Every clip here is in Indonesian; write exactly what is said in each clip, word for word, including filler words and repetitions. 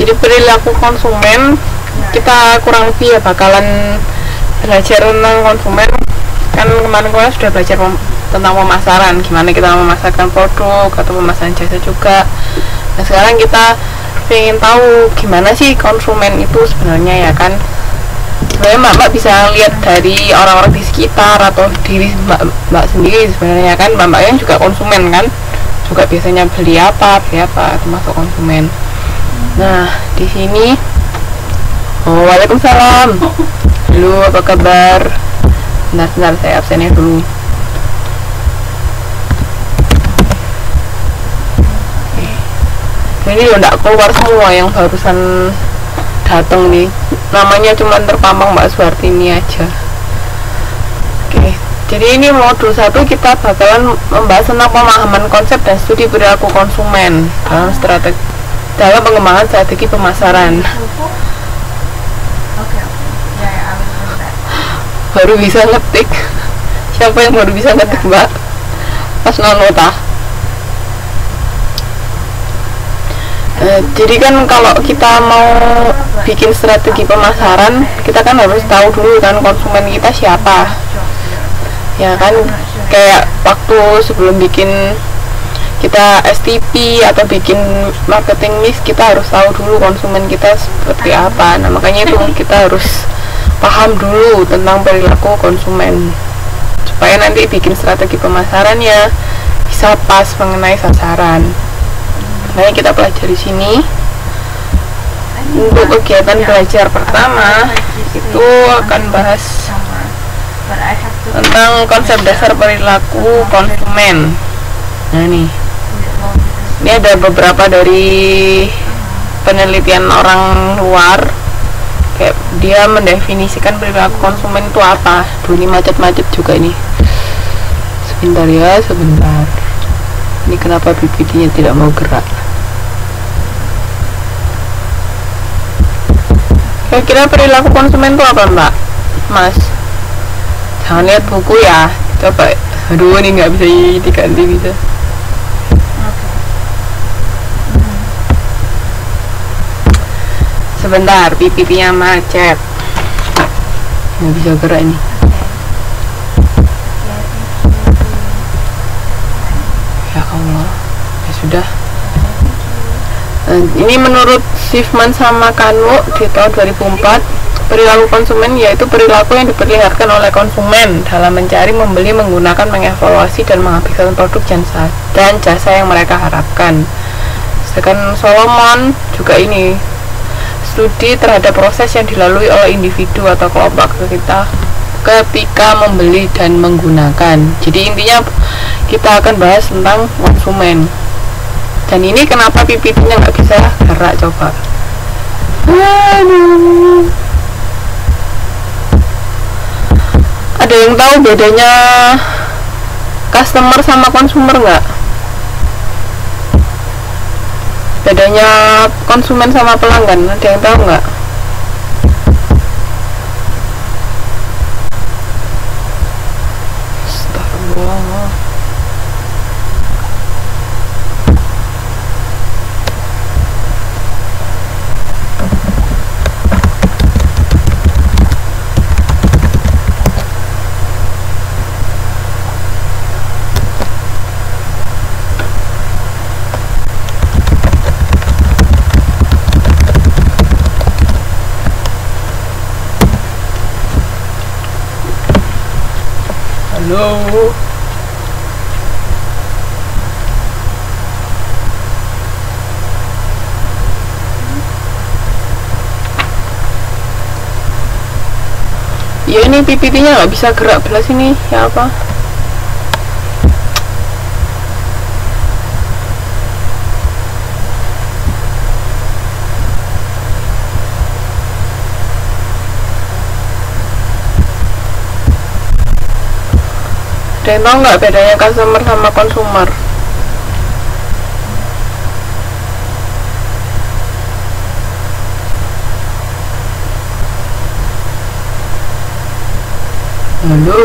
Jadi perilaku konsumen kita kurang lebih ya bakalan belajar tentang konsumen. Kan kemarin-kemarin sudah belajar pem tentang pemasaran, gimana kita memasarkan produk atau pemasaran jasa juga. Nah sekarang kita pengen tahu gimana sih konsumen itu sebenarnya ya kan. Sebenarnya mbak-mbak bisa lihat dari orang-orang di sekitar atau diri mbak-mbak sendiri sebenarnya kan. Mbak-mbak yang juga konsumen kan, juga biasanya beli apa, beli apa, termasuk konsumen. Nah di sini, oh waalaikumsalam. Halo, apa kabar? Bentar-bentar saya absennya dulu. Ini loh nggak keluar semua yang barusan datang nih, namanya cuma terpampang Mbak Suartini aja. Oke, jadi ini modul satu kita bakalan membahas tentang pemahaman konsep dan studi perilaku konsumen dalam strategi dalam pengembangan strategi pemasaran. Baru bisa ngetik. Siapa yang baru bisa ngetik Mbak? Pas nonota. Uh, jadi kan kalau kita mau bikin strategi pemasaran, kita kan harus tahu dulu kan konsumen kita siapa, ya kan. Kayak waktu sebelum bikin kita S T P atau bikin marketing mix, kita harus tahu dulu konsumen kita seperti apa. Nah makanya itu kita harus paham dulu tentang perilaku konsumen supaya nanti bikin strategi pemasarannya bisa pas mengenai sasaran. Nah, kita pelajari sini. Untuk kegiatan belajar pertama itu akan bahas tentang konsep dasar perilaku konsumen. Nah nih, ini ada beberapa dari penelitian orang luar. Kayak dia mendefinisikan perilaku konsumen itu apa. Duh, ini macet-macet juga ini. Sebentar ya, sebentar. Ini kenapa P P T-nya tidak mau gerak? Kira-kira perilaku konsumen itu apa Mbak? Mas? Jangan lihat buku ya. Coba. Aduh, ini nggak bisa diganti bisa. Sebentar, P P T-nya macet. Nggak bisa gerak ini. Ya Allah, ya sudah. Nah, ini menurut Schiffman sama Kanwo di tahun dua ribu empat, perilaku konsumen yaitu perilaku yang diperlihatkan oleh konsumen dalam mencari, membeli, menggunakan, mengevaluasi, dan menghabiskan produk jasa dan jasa yang mereka harapkan. Sedangkan Solomon juga ini studi terhadap proses yang dilalui oleh individu atau kelompok kita ketika membeli dan menggunakan. Jadi intinya kita akan bahas tentang konsumen. Dan ini kenapa P P T-nya nggak bisa gerak coba? Aduh. Ada yang tahu bedanya customer sama consumer nggak? Bedanya konsumen sama pelanggan, ada yang tahu nggak? Astagfirullah. Halo. Ya ini P P T-nya nggak bisa gerak belas ini, ya apa? Ada yang tahu nggak bedanya customer sama consumer? Halo.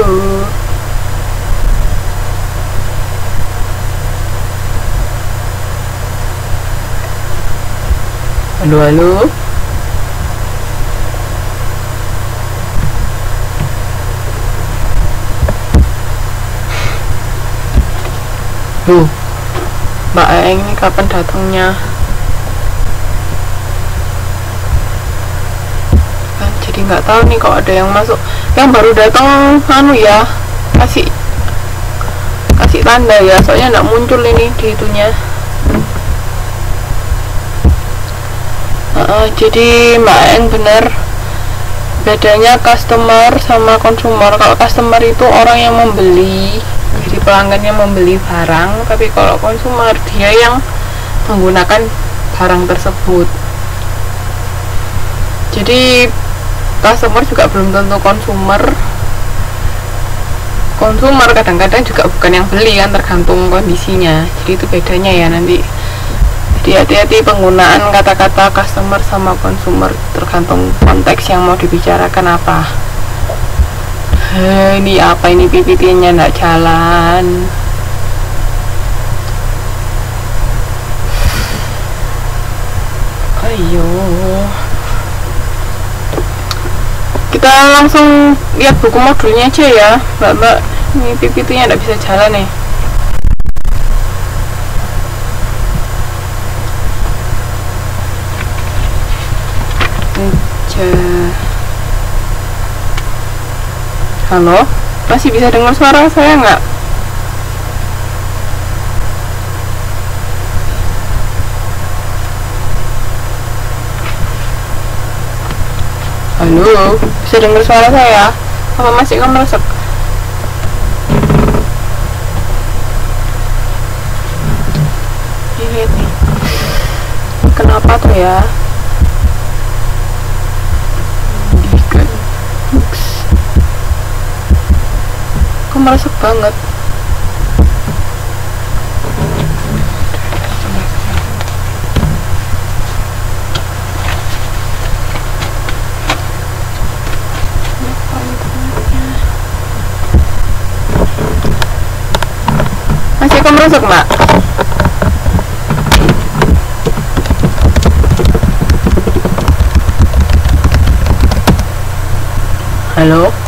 Halo, halo. Loh, Mbak Eng ini kapan datangnya? Kan jadi nggak tahu nih kok ada yang masuk. Yang baru datang anu ya, kasih kasih tanda ya, soalnya nggak muncul ini di itunya. Uh, jadi Mbak Eng bener, bedanya customer sama konsumer. Kalau customer itu orang yang membeli, jadi pelanggan yang membeli barang, tapi kalau konsumer dia yang menggunakan barang tersebut. Jadi customer juga belum tentu konsumer. Konsumer kadang-kadang juga bukan yang beli kan, tergantung kondisinya. Jadi itu bedanya ya nanti. Jadi hati-hati penggunaan kata-kata customer sama konsumer, tergantung konteks yang mau dibicarakan apa. Hei, ini apa ini P P T-nya nggak jalan. Ayo, kita langsung lihat buku modulnya aja ya, Mbak-mbak. Ini P P T-nya nggak bisa jalan nih. Halo, masih bisa dengar suara saya nggak? Halo, bisa dengar suara saya? Apa masih kamu meresap? Ini nih, kenapa tuh ya? Aku meresap banget. Masih kok meresap, Mbak? Halo?